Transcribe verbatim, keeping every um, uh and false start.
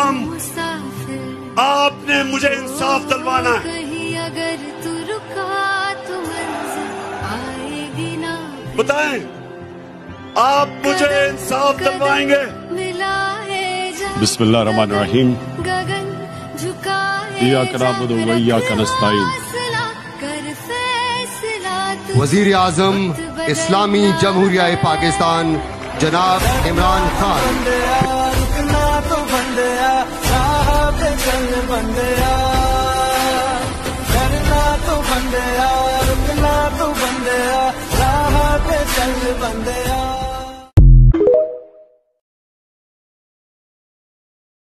इमाम, आपने मुझे इंसाफ दिलवाना है। अगर तू रुका तो मंजिल आएगी ना। बताएं, आप मुझे इंसाफ दिलवाएंगे? बिस्मिल्लाह रहमान रहीम। गगन झुकाए इय्याका नअबुदु व इय्याका नस्तईन। वजीर आजम इस्लामी जमहूरिया पाकिस्तान जनाब इमरान खान। रुकना तो बंदिया, राह पे चल बंदिया, करना तो बंदिया, रुकना तो बंदिया, राह पे चल बंदिया।